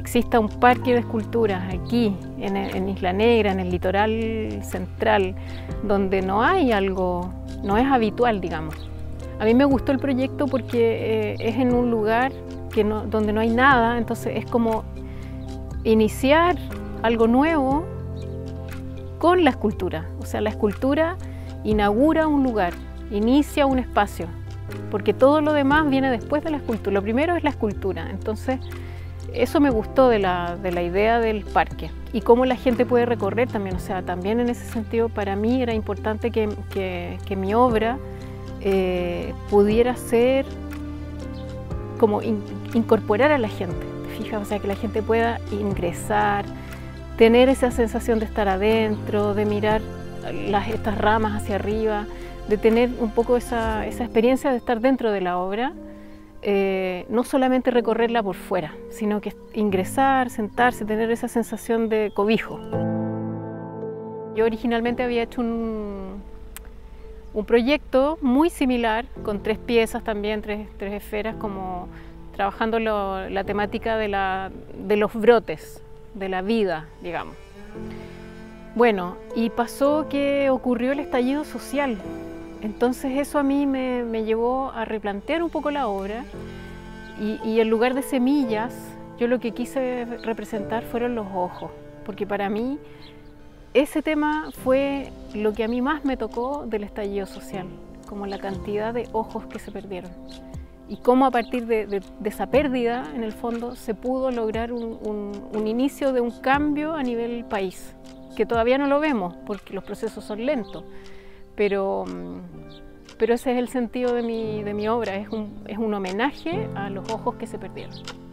exista un parque de esculturas aquí, en Isla Negra, en el litoral central, donde no hay algo, no es habitual, digamos. A mí me gustó el proyecto porque es en un lugar donde no hay nada, entonces es como iniciar algo nuevo con la escultura. O sea, la escultura inaugura un lugar, inicia un espacio, porque todo lo demás viene después de la escultura. Lo primero es la escultura, entonces eso me gustó de la idea del parque y cómo la gente puede recorrer también. O sea, también en ese sentido para mí era importante que mi obra pudiera ser como incorporar a la gente, ¿te fijas? O sea, que la gente pueda ingresar, tener esa sensación de estar adentro, de mirar estas ramas hacia arriba, de tener un poco esa experiencia de estar dentro de la obra, no solamente recorrerla por fuera, sino que ingresar, sentarse, tener esa sensación de cobijo. Yo originalmente había hecho un proyecto muy similar, con 3 piezas también, tres esferas, como trabajando la temática de los brotes, de la vida, digamos. Bueno, y pasó que ocurrió el estallido social. Entonces eso a mí me llevó a replantear un poco la obra y en lugar de semillas, yo lo que quise representar fueron los ojos, porque para mí ese tema fue lo que a mí más me tocó del estallido social, como la cantidad de ojos que se perdieron y cómo a partir de esa pérdida, en el fondo, se pudo lograr un inicio de un cambio a nivel país, que todavía no lo vemos porque los procesos son lentos, pero ese es el sentido de mi obra, es un homenaje a los ojos que se perdieron.